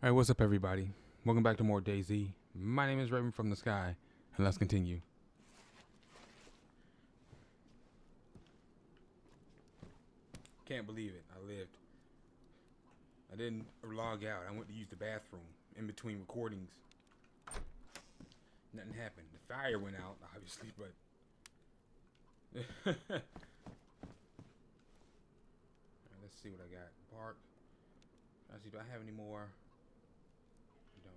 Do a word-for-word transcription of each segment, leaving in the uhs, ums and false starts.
All right, what's up, everybody? Welcome back to more DayZ. My name is Raven from the Sky, and let's continue. Can't believe it. I lived. I didn't log out. I went to use the bathroom in between recordings. Nothing happened. The fire went out, obviously, but... Alright, let's see what I got. Bark. Let's see, do I have any more? I don't.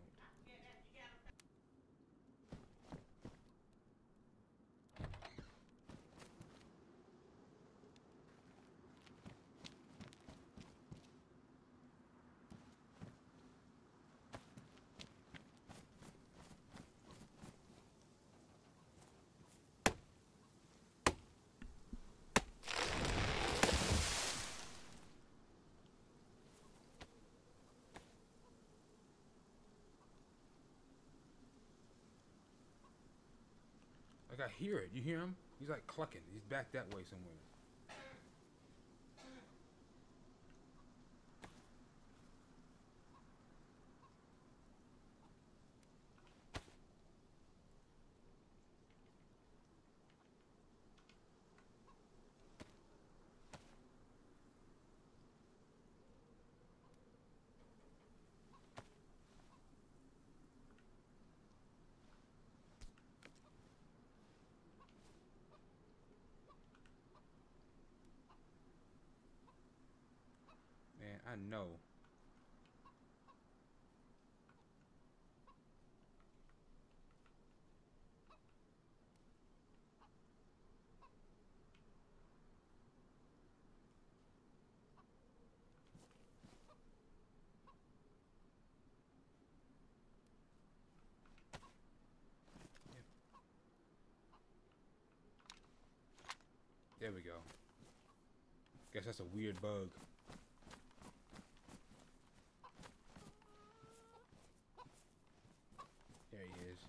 Like, I hear it. You hear him? He's like clucking. He's back that way somewhere. Man, I know. There we go. Guess that's a weird bug. There he is.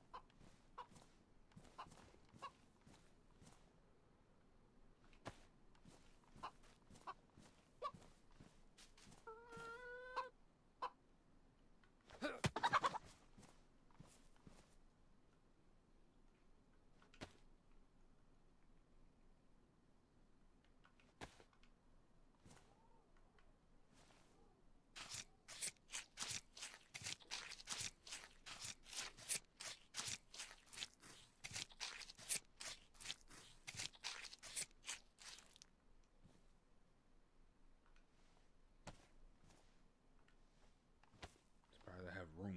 Surprised I have room.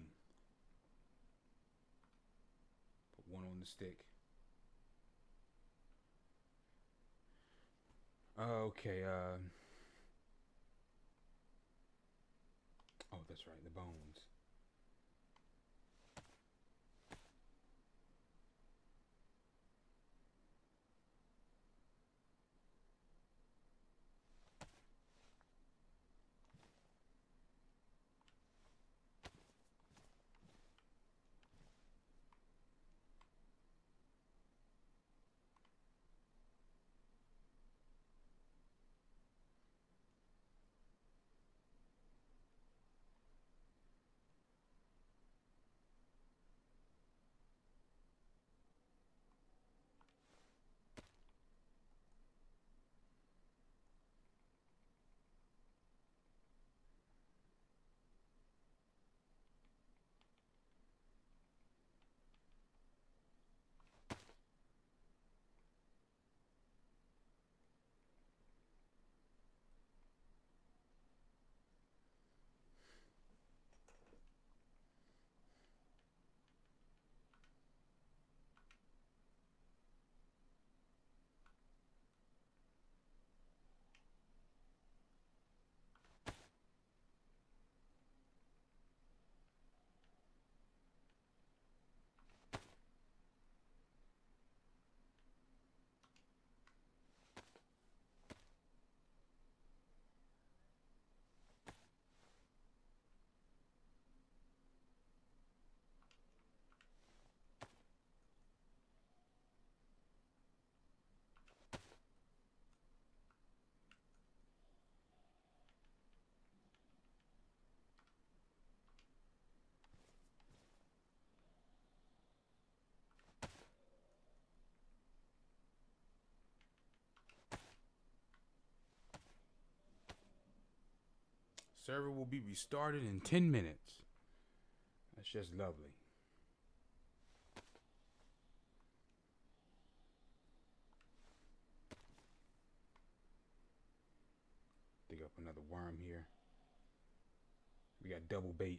Put one on the stick. Okay, uh... oh, that's right, the bones. Server will be restarted in ten minutes. That's just lovely. Dig up another worm here. We got double bait.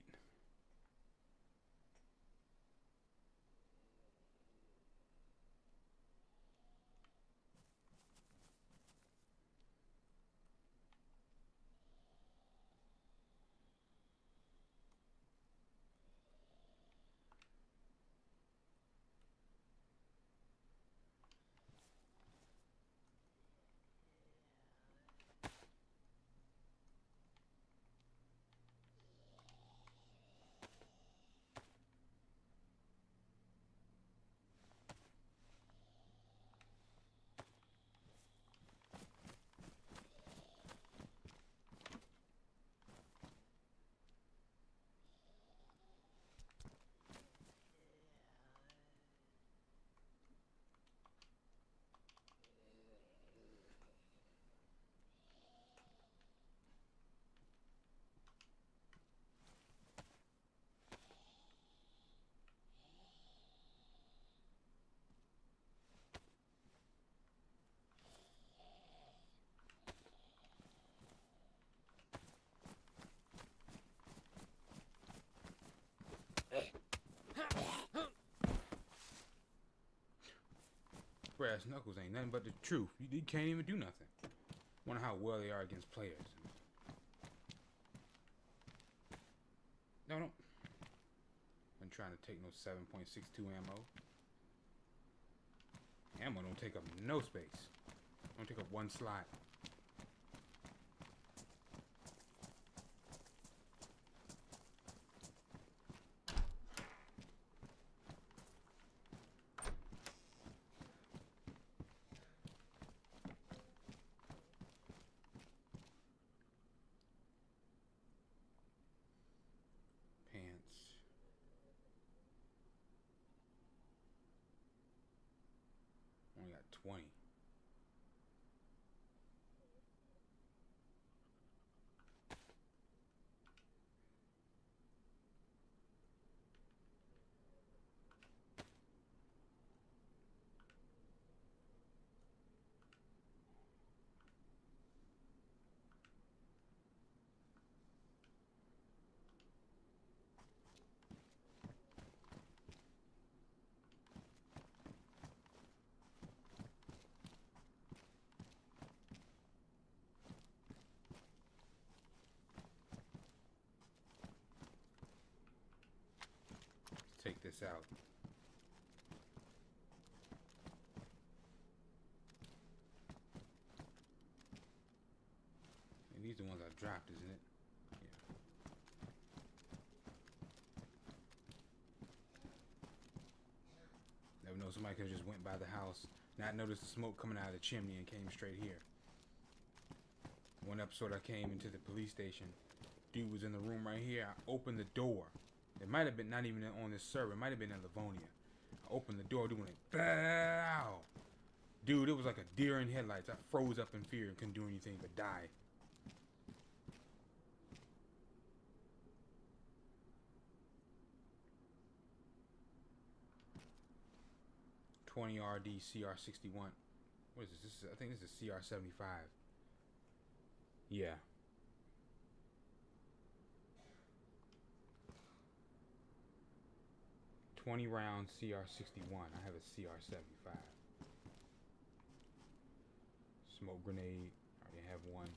Brass knuckles ain't nothing but the truth. You, you can't even do nothing. Wonder how well they are against players. No, no. I'm trying to take no seven point six two ammo. Ammo don't take up no space. Don't take up one slot. Only got twenty. Take this out. And these are the ones I dropped, isn't it? Yeah. Never know, somebody could have just went by the house, not noticed the smoke coming out of the chimney and came straight here. One episode I came into the police station. Dude was in the room right here. I opened the door. It might have been not even on this server. It might have been in Livonia. I opened the door, doing it. Bow! Dude, it was like a deer in headlights. I froze up in fear and couldn't do anything but die. twenty R D C R sixty-one. What is this? This is, I think this is C R seventy-five. Yeah. twenty round C R sixty-one. I have a C R seventy-five. Smoke grenade. I already have one.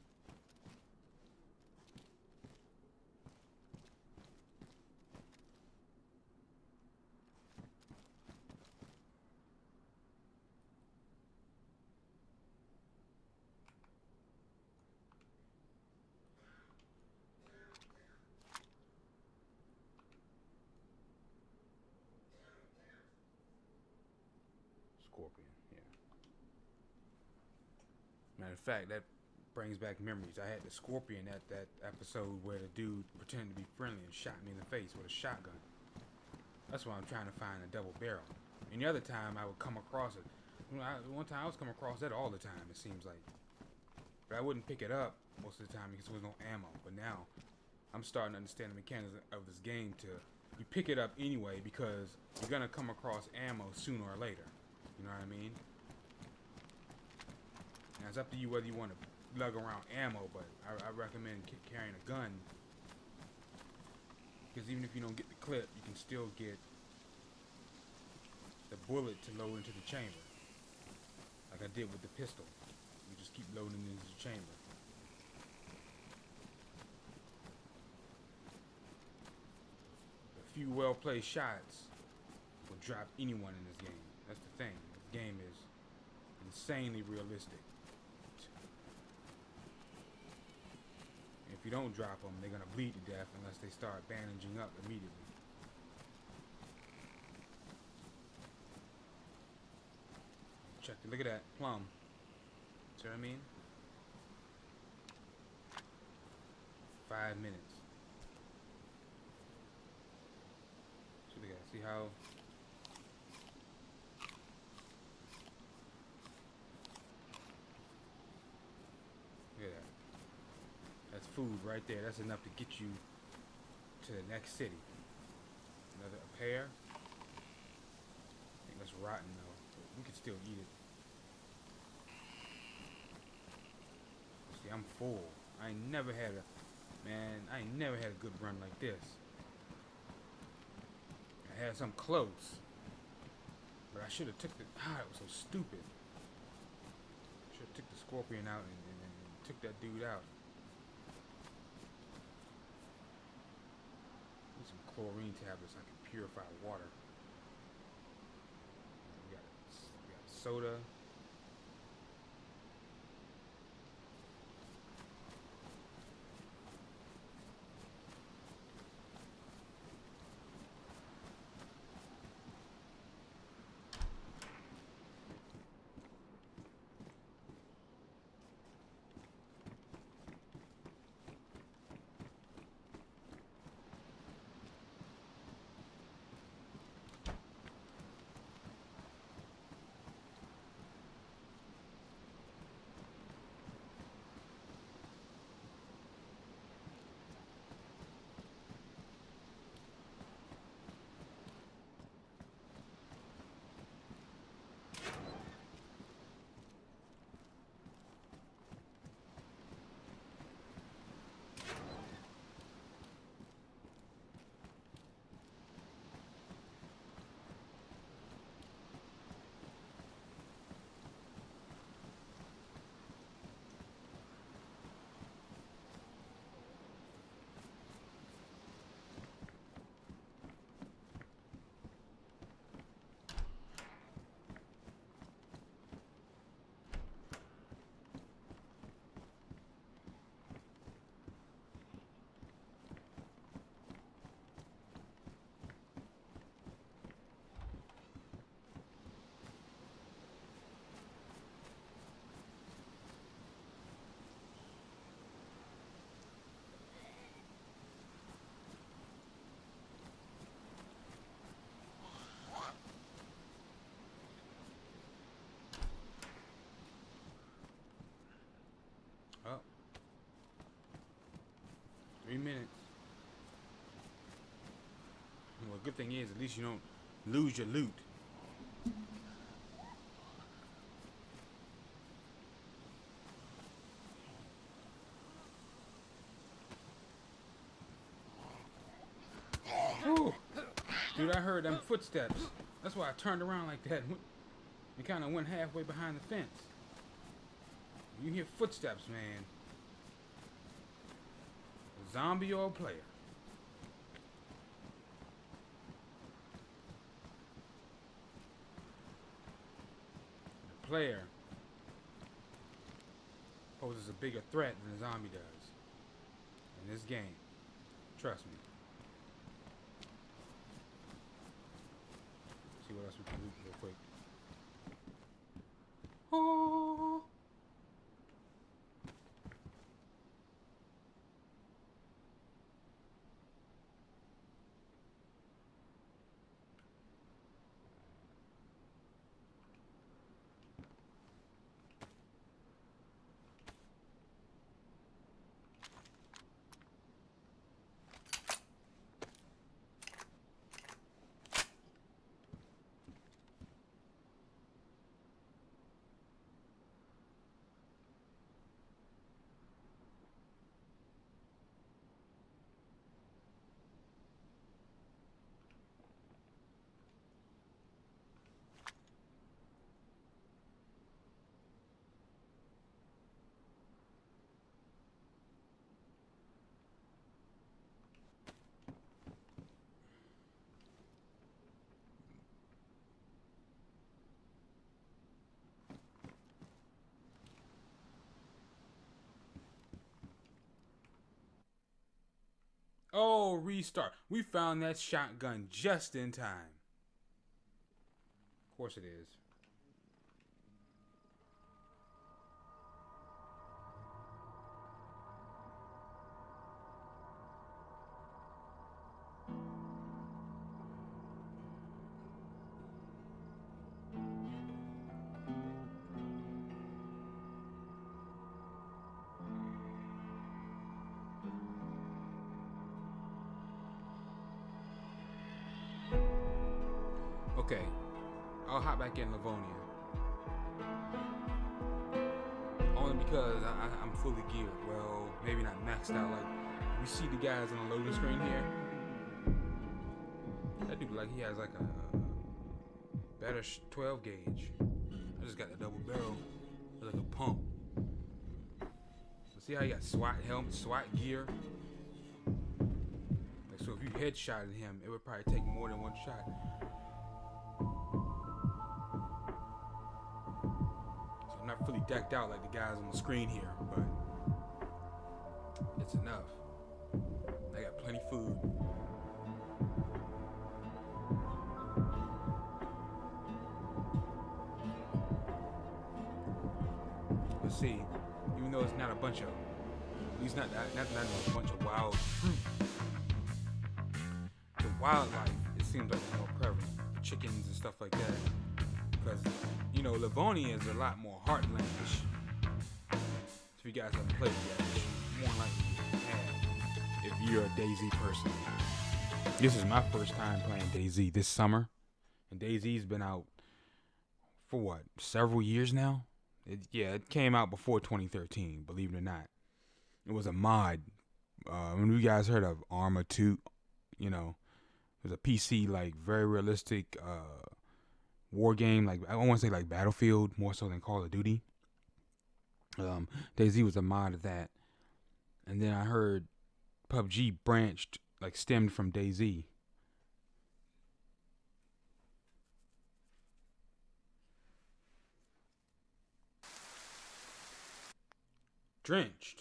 Scorpion, yeah. Matter of fact, that brings back memories. I had the Scorpion at that episode where the dude pretended to be friendly and shot me in the face with a shotgun. That's why I'm trying to find a double barrel. And the other time I would come across it. One time I was coming across that all the time, it seems like. But I wouldn't pick it up most of the time because there was no ammo. But now, I'm starting to understand the mechanics of this game. To you pick it up anyway because you're gonna come across ammo sooner or later. You know what I mean? Now it's up to you whether you want to lug around ammo, but I, I recommend carrying a gun because even if you don't get the clip, you can still get the bullet to load into the chamber, like I did with the pistol. You just keep loading into the chamber. A few well-placed shots will drop anyone in this game. That's the thing. This game is insanely realistic. And if you don't drop them, they're gonna bleed to death unless they start bandaging up immediately. Check it. Look at that plum. See what I mean? Five minutes. So look at that. See how? Look at that. That's food right there. That's enough to get you to the next city. Another a pear. I think that's rotten though. But we could still eat it. See, I'm full. I ain't never had a man. I ain't never had a good run like this. I had some close, but I should have took the. Ah, it was so stupid. Should have took the scorpion out and, and, and took that dude out. Need some chlorine tablets so I can purify water. We got, we got soda. Oh. Three minutes. Well, good thing is, at least you don't lose your loot. Ooh. Dude, I heard them footsteps. That's why I turned around like that and kind of went halfway behind the fence. You hear footsteps, man. A zombie or a player? The player poses a bigger threat than a zombie does in this game. Trust me. See what else we can loot real quick. Oh. Oh, restart. We found that shotgun just in time. Of course it is. Okay, I'll hop back in Livonia. Only because I, I, I'm fully geared. Well, maybe not maxed out. Like, we see the guys on the loading screen here. That dude, like, he has like a better twelve gauge. I just got the double barrel. It's like a pump. So see how he got SWAT helmet, SWAT gear? Like, so if you headshotted him, it would probably take more than one shot. Not fully decked out like the guys on the screen here, but it's enough. I got plenty of food. Let's see. Even though it's not a bunch of, at least not not, not, not a bunch of wild fruit. The wildlife, it seems like it's more prevalent. Chickens and stuff like that. Because, you know, Livonia is a lot more heartlandish. So if you guys haven't played it yet, more likely you have if you're a DayZ person. This is my first time playing DayZ this summer. And DayZ's been out for what, several years now? It, yeah, it came out before twenty thirteen, believe it or not. It was a mod. Uh, when you guys heard of Arma two, you know, it was a P C, like, very realistic, uh, war game, like I don't want to say like Battlefield, more so than Call of Duty. Um, DayZ was a mod of that, and then I heard P U B G branched, like stemmed from DayZ. Drenched.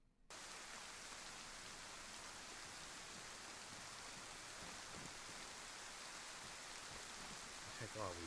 Heck are we?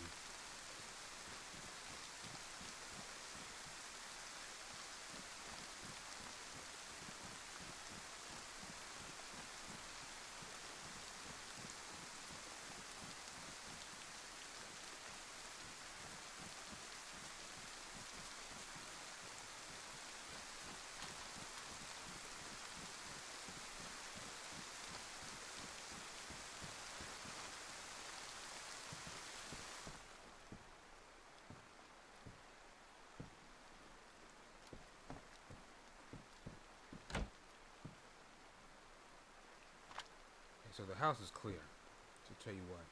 So the house is clear. So tell you what,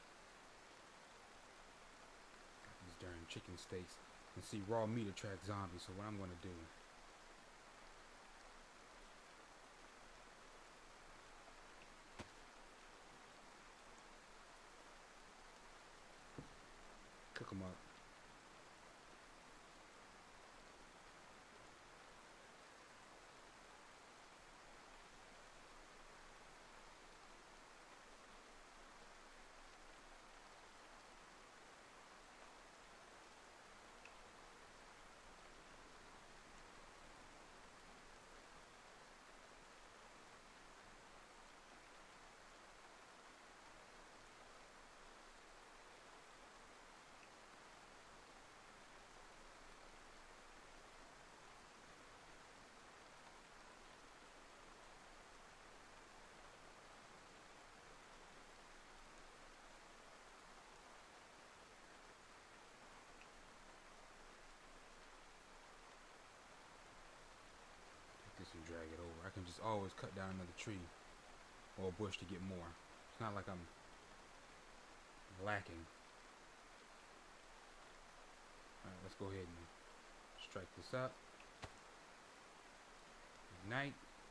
these darn chicken steaks, and see raw meat attracts zombies. So what I'm gonna do, cook them up. And drag it over. I can just always cut down another tree or a bush to get more. It's not like I'm lacking. Alright, let's go ahead and strike this up. Ignite.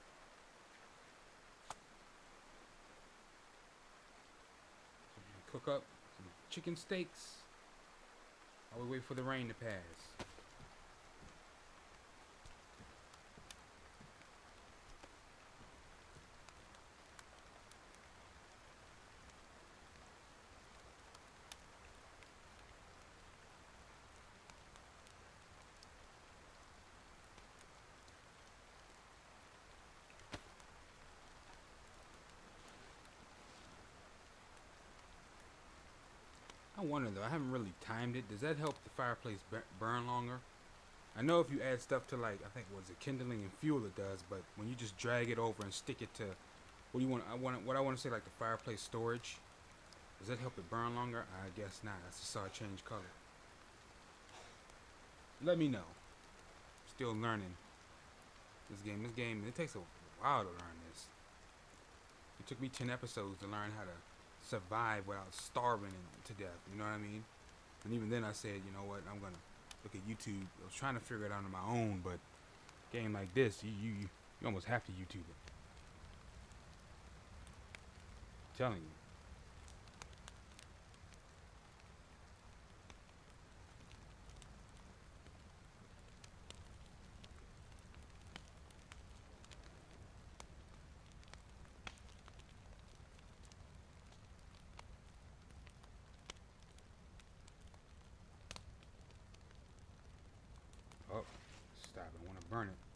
Cook up some chicken steaks while we wait for the rain to pass. I wonder though, I haven't really timed it. Does that help the fireplace burn longer? I know if you add stuff to, like, I think was it kindling and fuel, it does. But when you just drag it over and stick it to, what do you want? I want what I want to say, like the fireplace storage. Does that help it burn longer? I guess not. I just saw it change color. Let me know. Still learning this game. This game, it takes a while to learn this. It took me ten episodes to learn how to survive without starving to death. You know what I mean? And even then, I said, you know what? I'm gonna look at YouTube. I was trying to figure it out on my own, but a game like this, you you you almost have to YouTube it. I'm telling you. Oh, stop. I want to burn it.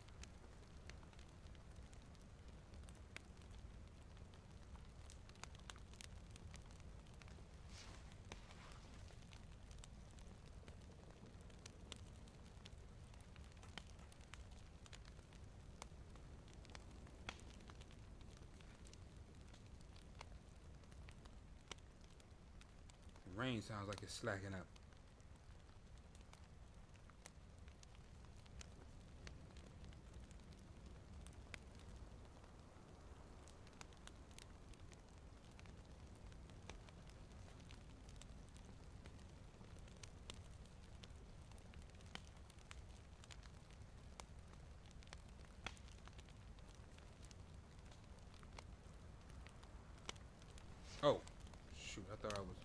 The rain sounds like it's slacking up. Oh, shoot, I thought I was...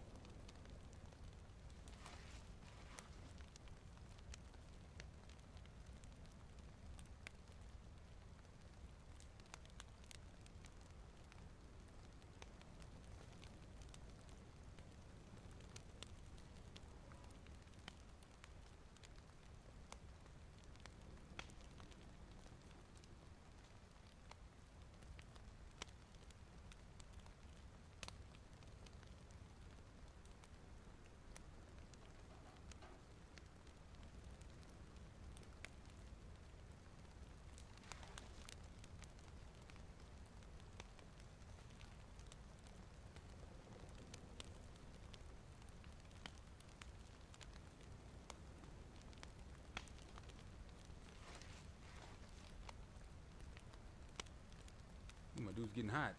My dude's getting hot.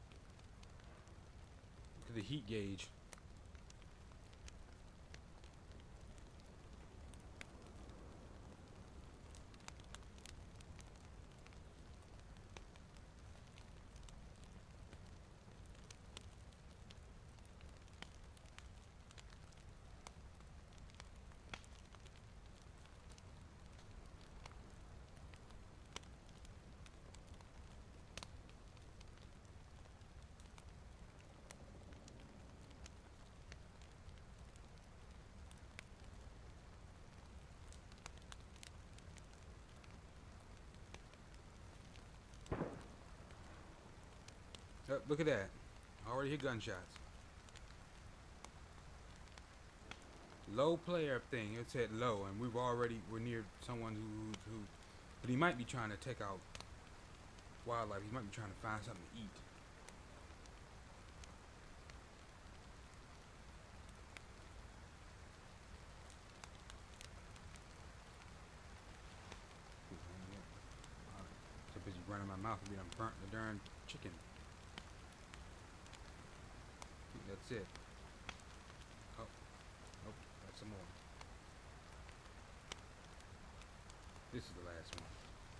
Look at the heat gauge. Oh, look at that. I already hear gunshots. Low player thing. It said low, and we've already we're near someone who, who, who but he might be trying to take out wildlife. He might be trying to find something to eat. So busy running my mouth, and I burnt the darn chicken. That's it. Oh, nope, that's some more. This is the last one.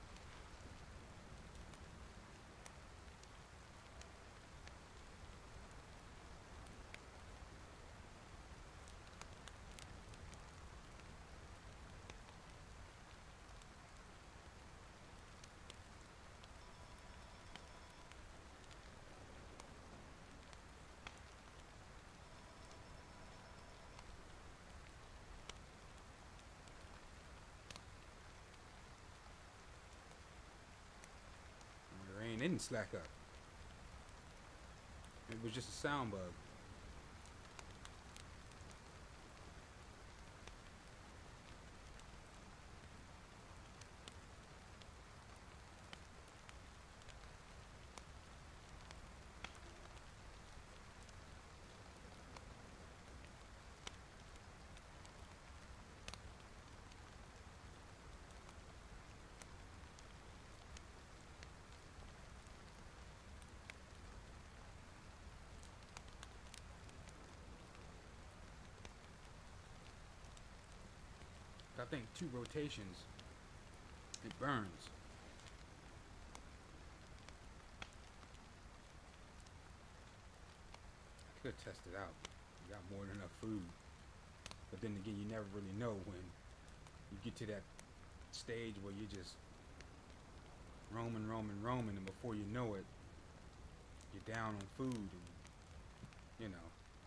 It didn't slack up. It was just a sound bug. after I think two rotations, it burns. I could test it out. You got more than enough food. But then again, you never really know when you get to that stage where you're just roaming, roaming, roaming, and before you know it, you're down on food, and you know.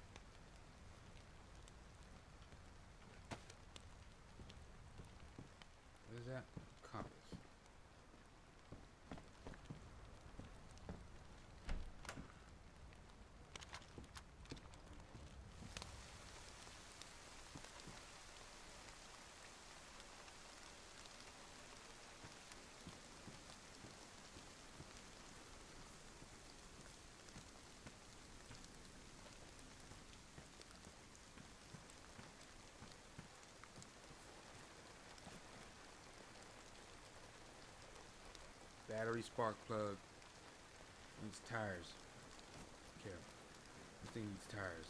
What is that? Compass. Battery spark plug needs tires. Careful. This thing needs tires.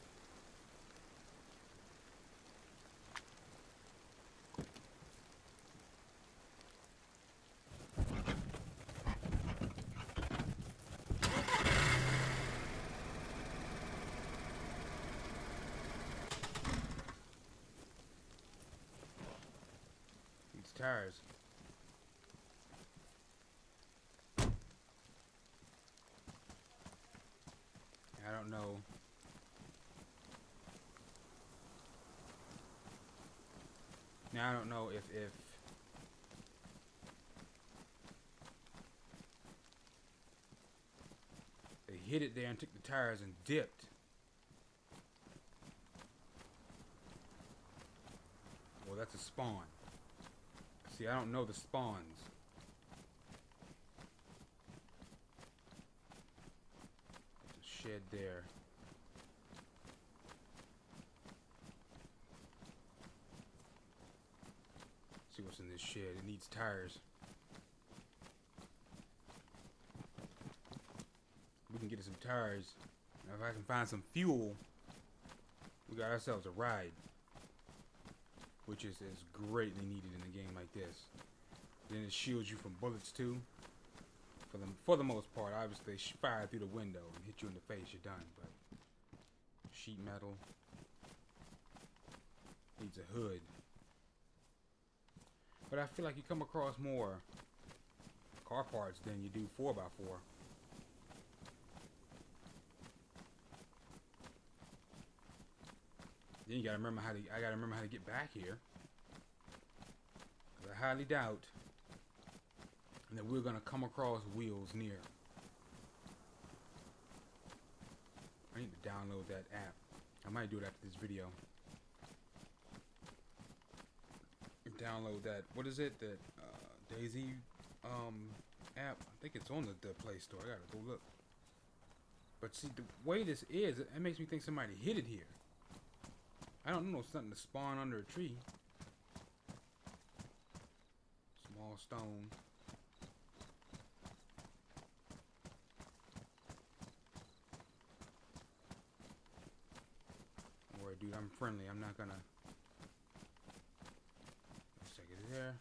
Needs tires. I don't know. Now I don't know if if they hit it there and took the tires and dipped. Well, that's a spawn. See, I don't know the spawns. Shed there. See what's in this shed. It needs tires. We can get us some tires. Now if I can find some fuel, we got ourselves a ride, which is, is greatly needed in a game like this. Then it shields you from bullets too. For the, for the most part, obviously, they fire through the window and hit you in the face, you're done. But sheet metal needs a hood. But I feel like you come across more car parts than you do four by four. Then you gotta remember how to. I gotta remember how to get back here. 'Cause I highly doubt that we're gonna come across wheels near. I need to download that app. I might do it after this video. Download that. What is it? That uh, DayZ um, app. I think it's on the, the Play Store. I gotta go look. But see, the way this is, it, it makes me think somebody hid it here. I don't know, something to spawn under a tree. Small stone. Don't worry, dude, I'm friendly. I'm not gonna. Let's take it there.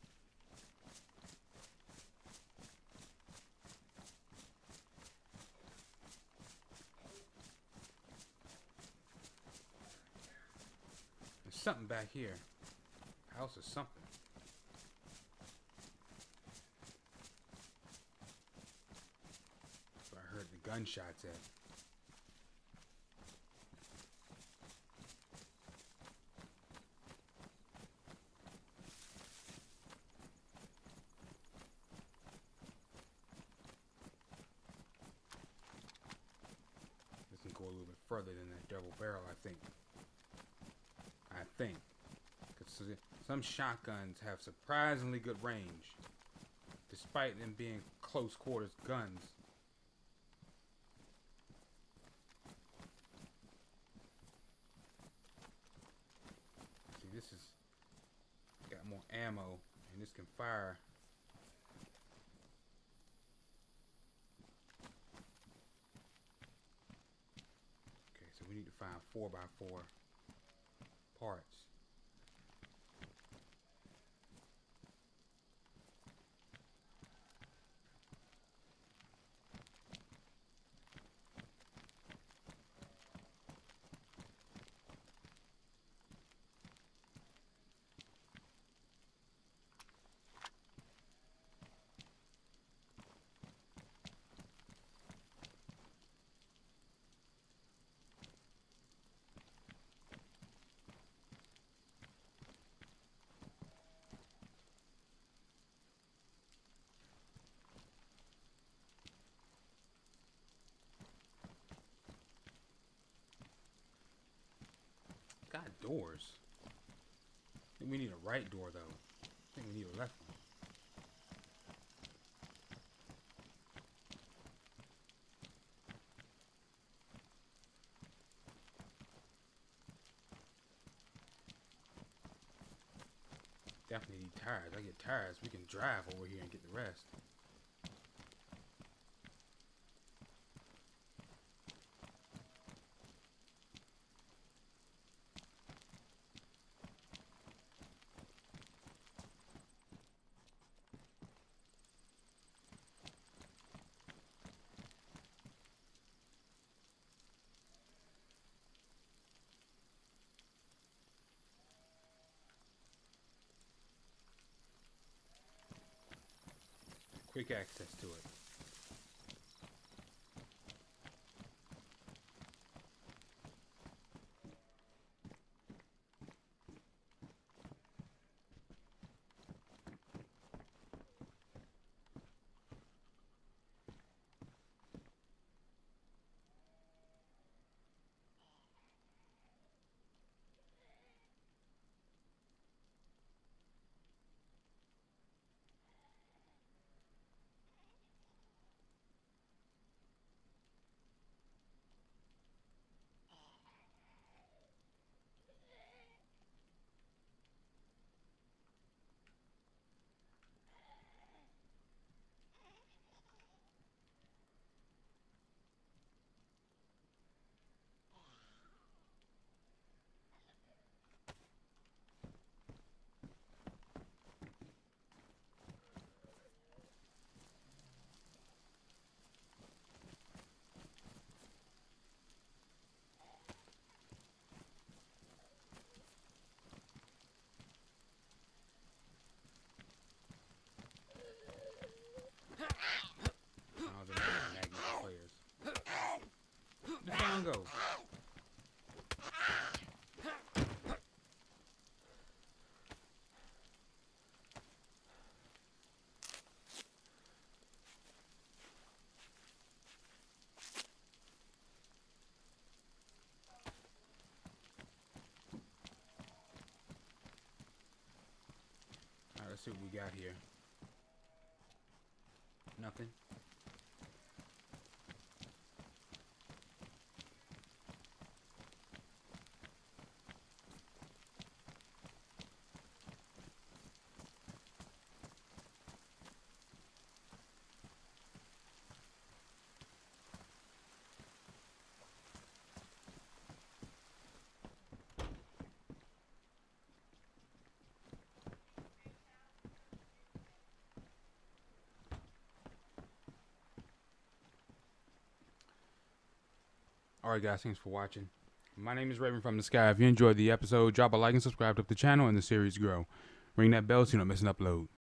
There's something back here. House or something. That's where I heard the gunshots at. This can go a little bit further than that double barrel, I think. I think. Because some shotguns have surprisingly good range, despite them being close quarters guns. See, this is got more ammo, and this can fire. Okay, so we need to find four by four parts. doors. I think we need a right door though. I think we need a left one. Definitely need tires. I get tires. We can drive over here and get the rest. Quick access to it. Go. Alright, let's see what we got here. Nothing. Alright guys, thanks for watching. My name is Raven from the Sky. If you enjoyed the episode, drop a like and subscribe to help the channel and the series grow. Ring that bell so you don't miss an upload.